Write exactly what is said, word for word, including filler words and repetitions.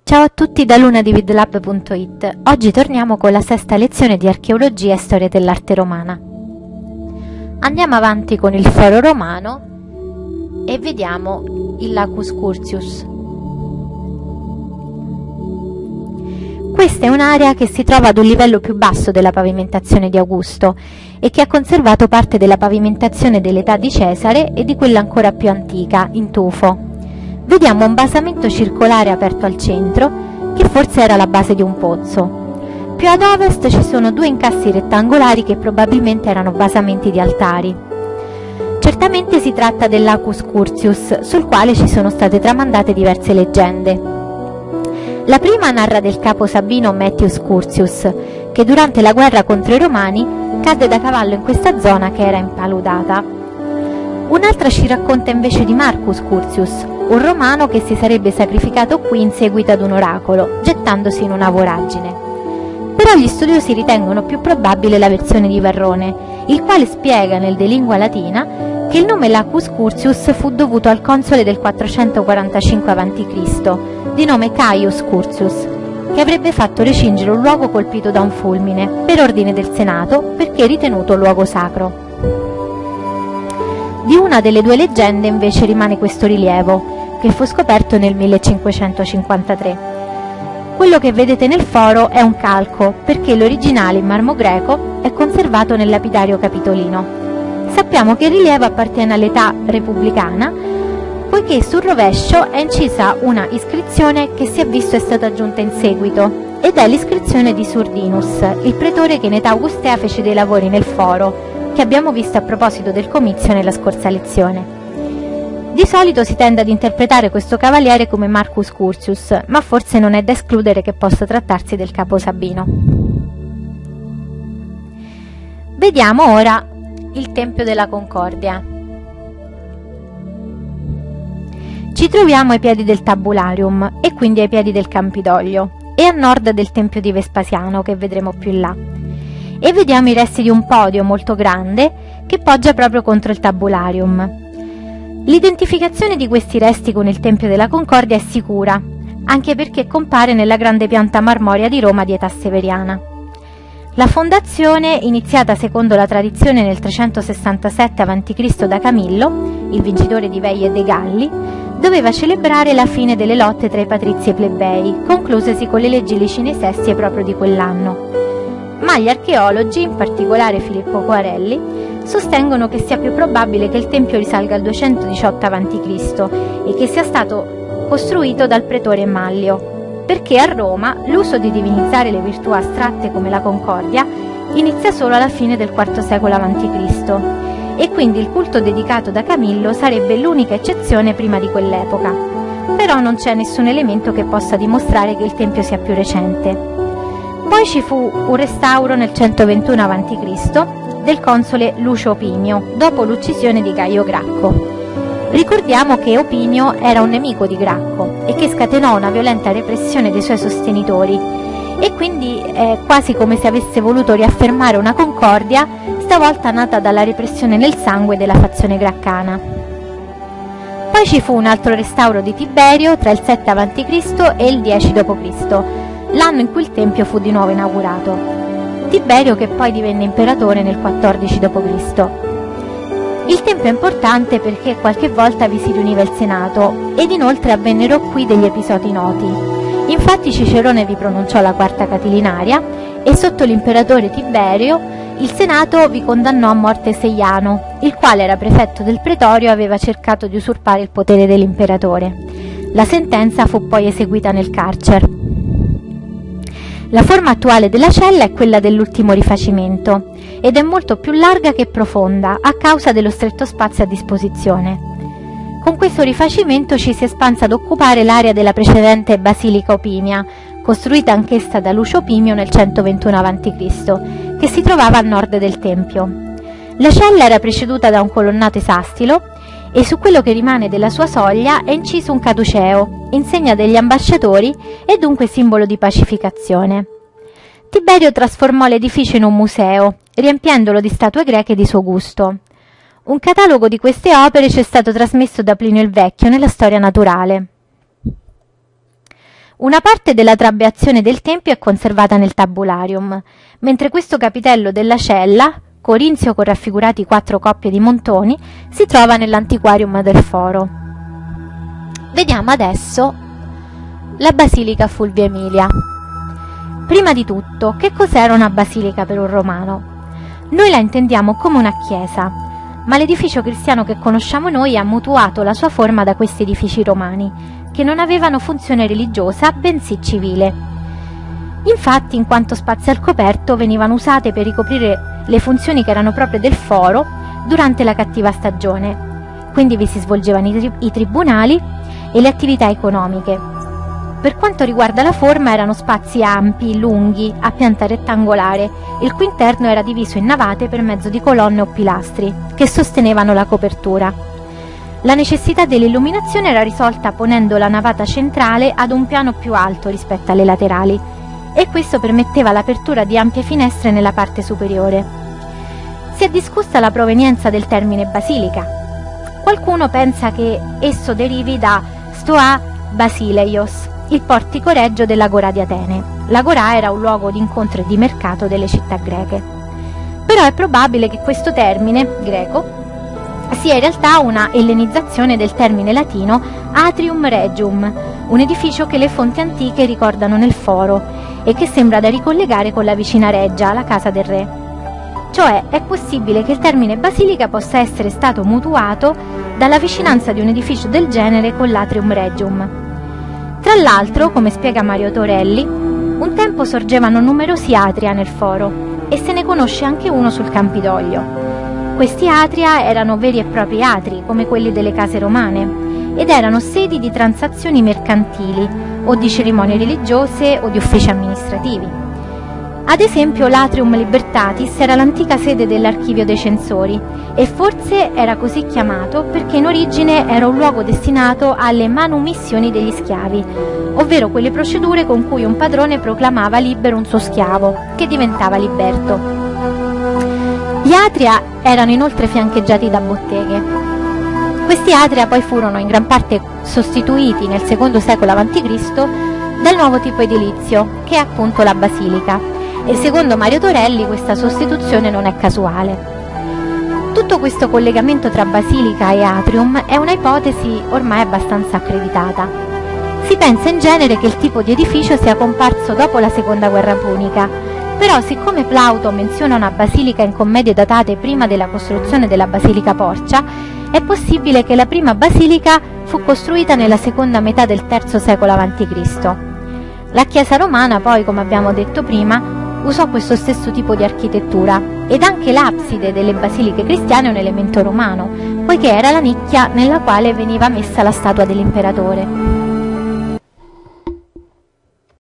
Ciao a tutti da luna di vidlab punto it. Oggi torniamo con la sesta lezione di archeologia e storia dell'arte romana. Andiamo avanti con il foro romano e vediamo il Lacus Curtius. Questa è un'area che si trova ad un livello più basso della pavimentazione di Augusto e che ha conservato parte della pavimentazione dell'età di Cesare e di quella ancora più antica, in tufo. Vediamo un basamento circolare aperto al centro, che forse era la base di un pozzo. Più ad ovest ci sono due incassi rettangolari che probabilmente erano basamenti di altari. Certamente si tratta del Lacus Curtius, sul quale ci sono state tramandate diverse leggende. La prima narra del capo sabino Mettius Curtius, che durante la guerra contro i Romani cadde da cavallo in questa zona che era impaludata. Un'altra ci racconta invece di Marcus Curtius, un romano che si sarebbe sacrificato qui in seguito ad un oracolo, gettandosi in una voragine. Però gli studiosi ritengono più probabile la versione di Varrone, il quale spiega nel De Lingua Latina che il nome Lacus Curtius fu dovuto al console del quattrocentoquarantacinque avanti Cristo, di nome Caius Curtius, che avrebbe fatto recingere un luogo colpito da un fulmine, per ordine del Senato, perché ritenuto luogo sacro. Di una delle due leggende invece rimane questo rilievo, che fu scoperto nel millecinquecentocinquantatré. Quello che vedete nel foro è un calco, perché l'originale in marmo greco è conservato nel lapidario capitolino. Sappiamo che il rilievo appartiene all'età repubblicana, poiché sul rovescio è incisa una iscrizione che si è visto è stata aggiunta in seguito, ed è l'iscrizione di Surdinus, il pretore che in età augustea fece dei lavori nel foro, che abbiamo visto a proposito del comizio nella scorsa lezione. Di solito si tende ad interpretare questo cavaliere come Marcus Curtius, ma forse non è da escludere che possa trattarsi del capo sabino. Vediamo ora il Tempio della Concordia. Ci troviamo ai piedi del Tabularium e quindi ai piedi del Campidoglio e a nord del Tempio di Vespasiano, che vedremo più in là. E vediamo i resti di un podio molto grande che poggia proprio contro il Tabularium. L'identificazione di questi resti con il Tempio della Concordia è sicura, anche perché compare nella grande pianta marmorea di Roma di età severiana. La fondazione, iniziata secondo la tradizione nel trecentosessantasette avanti Cristo da Camillo, il vincitore di Veii e dei Galli, doveva celebrare la fine delle lotte tra i patrizi e i plebei, conclusesi con le leggi licinese proprio di quell'anno. Ma gli archeologi, in particolare Filippo Coarelli, sostengono che sia più probabile che il tempio risalga al duecentodiciotto avanti Cristo e che sia stato costruito dal pretore Mallio, perché a Roma l'uso di divinizzare le virtù astratte come la concordia inizia solo alla fine del quarto secolo avanti Cristo e quindi il culto dedicato da Camillo sarebbe l'unica eccezione prima di quell'epoca. Però non c'è nessun elemento che possa dimostrare che il tempio sia più recente. Poi ci fu un restauro nel centoventuno avanti Cristo del console Lucio Opimio, dopo l'uccisione di Gaio Gracco. Ricordiamo che Opimio era un nemico di Gracco e che scatenò una violenta repressione dei suoi sostenitori, e quindi è quasi come se avesse voluto riaffermare una concordia, stavolta nata dalla repressione nel sangue della fazione graccana. Poi ci fu un altro restauro di Tiberio tra il sette avanti Cristo e il dieci dopo Cristo, l'anno in cui il tempio fu di nuovo inaugurato. Tiberio che poi divenne imperatore nel quattordici dopo Cristo. Il tempio è importante perché qualche volta vi si riuniva il Senato ed inoltre avvennero qui degli episodi noti. Infatti Cicerone vi pronunciò la quarta Catilinaria e sotto l'imperatore Tiberio il Senato vi condannò a morte Seiano, il quale era prefetto del pretorio e aveva cercato di usurpare il potere dell'imperatore. La sentenza fu poi eseguita nel carcere. La forma attuale della cella è quella dell'ultimo rifacimento ed è molto più larga che profonda a causa dello stretto spazio a disposizione. Con questo rifacimento ci si è espansa ad occupare l'area della precedente Basilica Opimia, costruita anch'essa da Lucio Opimio nel centoventuno avanti Cristo, che si trovava a nord del tempio. La cella era preceduta da un colonnato esastilo e su quello che rimane della sua soglia è inciso un caduceo, insegna degli ambasciatori e dunque simbolo di pacificazione. Tiberio trasformò l'edificio in un museo, riempiendolo di statue greche di suo gusto. Un catalogo di queste opere ci è stato trasmesso da Plinio il Vecchio nella Storia Naturale. Una parte della trabeazione del tempio è conservata nel tabularium, mentre questo capitello della cella, corinzio con raffigurati quattro coppie di montoni, si trova nell'antiquarium del foro. Vediamo adesso la Basilica Fulvia Emilia. Prima di tutto, che cos'era una basilica per un romano? Noi la intendiamo come una chiesa, ma l'edificio cristiano che conosciamo noi ha mutuato la sua forma da questi edifici romani, che non avevano funzione religiosa, bensì civile. Infatti, in quanto spazi al coperto, venivano usate per ricoprire le funzioni che erano proprie del foro durante la cattiva stagione. Quindi vi si svolgevano i, tri- i tribunali e le attività economiche. Per quanto riguarda la forma, erano spazi ampi, lunghi, a pianta rettangolare, il cui interno era diviso in navate per mezzo di colonne o pilastri, che sostenevano la copertura. La necessità dell'illuminazione era risolta ponendo la navata centrale ad un piano più alto rispetto alle laterali, e questo permetteva l'apertura di ampie finestre nella parte superiore. Si è discussa la provenienza del termine basilica. Qualcuno pensa che esso derivi da stoa basileios, il portico regio dell'Agora di Atene. L'Agora era un luogo di incontro e di mercato delle città greche. Però è probabile che questo termine greco sia in realtà una ellenizzazione del termine latino atrium regium, un edificio che le fonti antiche ricordano nel foro e che sembra da ricollegare con la vicina reggia, la casa del re. Cioè è possibile che il termine basilica possa essere stato mutuato dalla vicinanza di un edificio del genere con l'atrium regium. Tra l'altro, come spiega Mario Torelli, un tempo sorgevano numerosi atria nel foro e se ne conosce anche uno sul Campidoglio. Questi atria erano veri e propri atri, come quelli delle case romane, ed erano sedi di transazioni mercantili o di cerimonie religiose o di uffici amministrativi. Ad esempio l'Atrium Libertatis era l'antica sede dell'Archivio dei Censori e forse era così chiamato perché in origine era un luogo destinato alle manumissioni degli schiavi, ovvero quelle procedure con cui un padrone proclamava libero un suo schiavo, che diventava liberto. Gli atria erano inoltre fiancheggiati da botteghe. Questi atria poi furono in gran parte sostituiti nel secondo secolo avanti Cristo dal nuovo tipo edilizio, che è appunto la basilica. E secondo Mario Torelli questa sostituzione non è casuale. Tutto questo collegamento tra basilica e atrium è una ipotesi ormai abbastanza accreditata. Si pensa in genere che il tipo di edificio sia comparso dopo la seconda guerra punica, però siccome Plauto menziona una basilica in commedie datate prima della costruzione della Basilica Porcia, è possibile che la prima basilica fu costruita nella seconda metà del terzo secolo avanti Cristo. La Chiesa romana poi, come abbiamo detto prima, usò questo stesso tipo di architettura ed anche l'abside delle basiliche cristiane è un elemento romano, poiché era la nicchia nella quale veniva messa la statua dell'imperatore.